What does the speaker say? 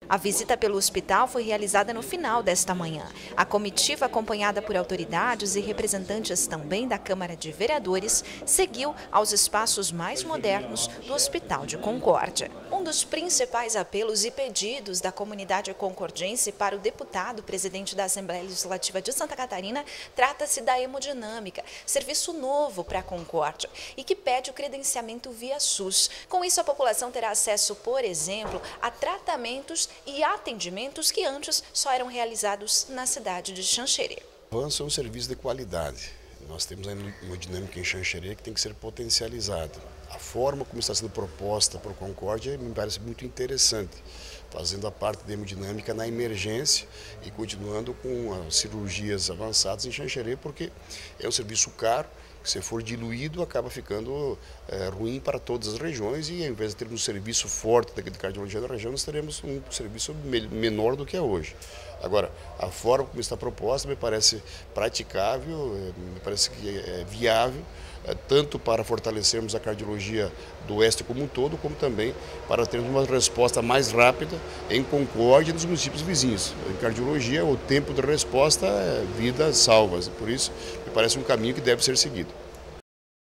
A visita pelo hospital foi realizada no final desta manhã. A comitiva, acompanhada por autoridades e representantes também da Câmara de Vereadores, seguiu aos espaços mais modernos do Hospital de Concórdia. Um dos principais apelos e pedidos da comunidade concordense para o deputado presidente da Assembleia Legislativa de Santa Catarina trata-se da hemodinâmica, serviço novo para a Concórdia e que pede o credenciamento via SUS. Com isso, a população terá acesso, por exemplo, a tratamentos e atendimentos que antes só eram realizados na cidade de Xanxerê. Avanço é um serviço de qualidade. Nós temos a hemodinâmica em Xanxerê que tem que ser potencializada. A forma como está sendo proposta por Concórdia me parece muito interessante, fazendo a parte da hemodinâmica na emergência e continuando com as cirurgias avançadas em Xanxerê, porque é um serviço caro, que se for diluído acaba ficando ruim para todas as regiões e ao invés de termos um serviço forte de cardiologia na região, nós teremos um serviço menor do que é hoje. Agora, a forma como está proposta me parece praticável, me parece que é viável, tanto para fortalecermos a cardiologia do Oeste como um todo, como também para termos uma resposta mais rápida em Concórdia e nos municípios vizinhos. Em cardiologia, o tempo de resposta é vidas salvas, por isso me parece um caminho que deve ser seguido.